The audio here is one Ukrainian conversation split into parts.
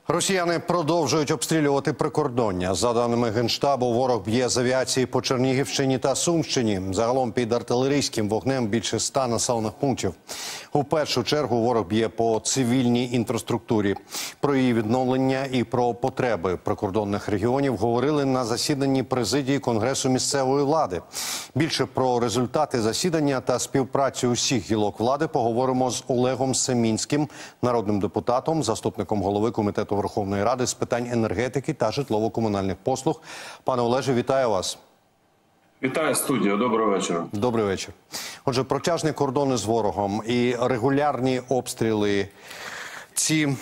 Росіяни продовжують обстрілювати прикордоння. За даними Генштабу, ворог б'є з авіації по Чернігівщині та Сумщині. Загалом під артилерійським вогнем більше 100 населених пунктів. У першу чергу ворог б'є по цивільній інфраструктурі. Про її відновлення і про потреби прикордонних регіонів говорили на засіданні президії Конгресу місцевої влади. Більше про результати засідання та співпрацю усіх гілок влади поговоримо з Олегом Семінським, народним депутатом, заступником голови Комітету Верховної Ради з питань енергетики та житлово-комунальних послуг. Пане Олеже, вітаю вас. Вітаю, студія. Доброго вечора. Добрий вечір. Отже, протяжні кордони з ворогом і регулярні обстріли, ці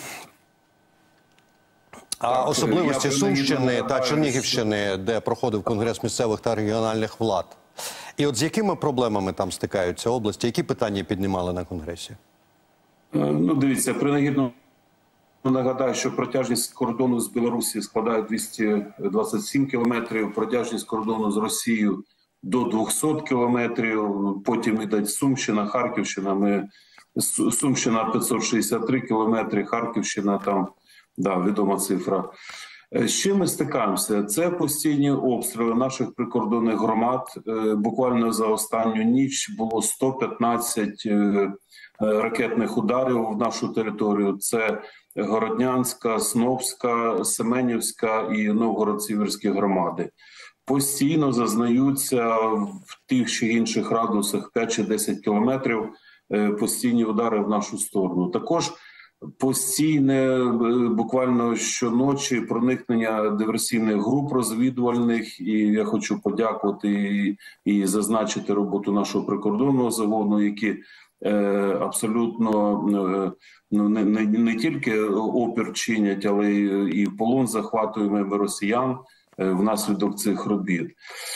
особливості Сумщини та Чернігівщини, де проходив Конгрес місцевих та регіональних влад. І от з якими проблемами там стикаються області? Які питання піднімали на Конгресі? Ну, дивіться, принагідно нагадаю, що протяжність кордону з Білорусі складає 227 кілометрів, протяжність кордону з Росією до 200 кілометрів, потім йде Сумщина, Харківщина, Сумщина 563 кілометри, Харківщина, там, да, відома цифра. З чим ми стикаємося? Це постійні обстріли наших прикордонних громад. Буквально за останню ніч було 115 ракетних ударів в нашу територію. Це Городнянська, Снопська, Семенівська і Новгород-Сіверські громади. Постійно зазнаються в тих чи інших радіусах 5 чи 10 кілометрів постійні удари в нашу сторону. Також постійне, буквально щоночі, проникнення диверсійних груп розвідувальних. І я хочу подякувати і зазначити роботу нашого прикордонного загону, які абсолютно не тільки опір чинять, але і полон захватуємо росіян внаслідок цих робіт.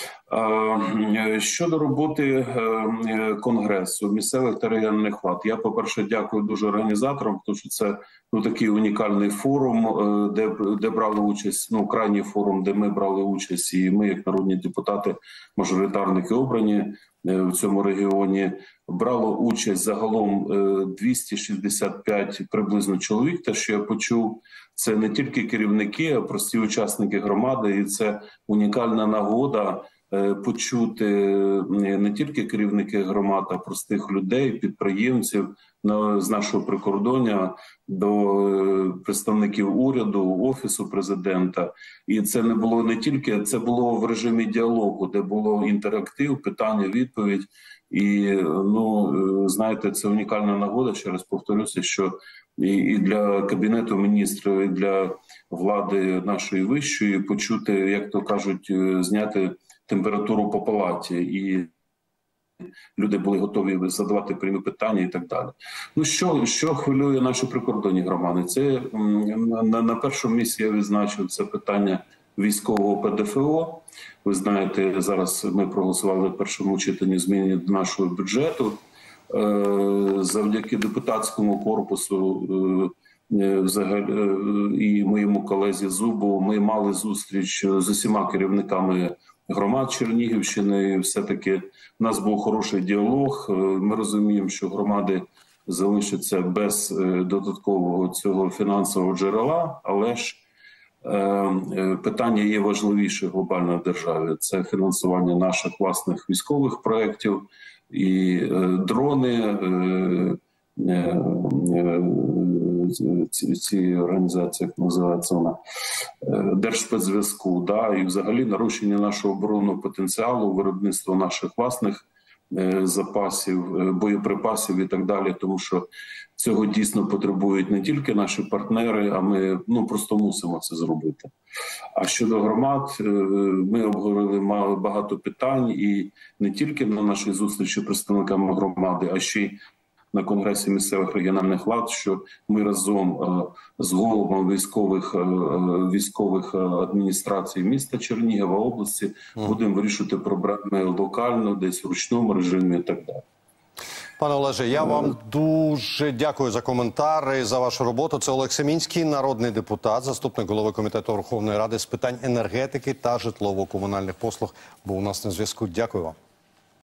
Щодо роботи Конгресу місцевих та регіональних влад, я, по-перше, дякую дуже організаторам, тому що це такий унікальний форум, де брали участь, крайній форум, де ми брали участь, і ми, як народні депутати, мажоритарники обрані в цьому регіоні, брало участь загалом 265 приблизно чоловік, те, що я почув. Це не тільки керівники, а прості учасники громади, і це унікальна нагода почути не тільки керівники громад, а простих людей, підприємців з нашого прикордоння до представників уряду, Офісу президента. І це не було не тільки, це було в режимі діалогу, де було інтерактив, питання, відповідь. І, знаєте, це унікальна нагода, ще раз повторюся, що і для Кабінету міністрів, і для влади нашої вищої почути, як то кажуть, зняти температуру по палаті, і люди були готові задавати прямі питання і так далі. Що хвилює наші прикордонні громади? Це на першому місці я відзначив це питання військового ПДФО. Ви знаєте, зараз ми проголосували в першому читанні зміни до нашого бюджету. Завдяки депутатському корпусу і моєму колезі Зубу ми мали зустріч з усіма керівниками громад Чернігівщини. Все-таки в нас був хороший діалог. Ми розуміємо, що громади залишаться без додаткового цього фінансового джерела, але ж питання є важливіше глобально в державі. Це фінансування наших власних військових проєктів і дрони, ці організації, як називається вона, Держспецзв'язку, да, і взагалі нарощення нашого оборонного потенціалу, виробництво наших власних запасів, боєприпасів і так далі, тому що цього дійсно потребують не тільки наші партнери, а ми просто мусимо це зробити. А щодо громад, ми обговорили багато питань, і не тільки на нашій зустрічі з представниками громади, а ще й на Конгресі місцевих регіональних влад, що ми разом з головами військових адміністрацій міста Чернігова, області, будемо вирішувати проблеми локально, десь в ручному режимі і так далі. Пане Олеже, я вам дуже дякую за коментар і за вашу роботу. Це Олег Семінський, народний депутат, заступник голови Комітету Верховної Ради з питань енергетики та житлово-комунальних послуг. Був у нас на зв'язку. Дякую вам.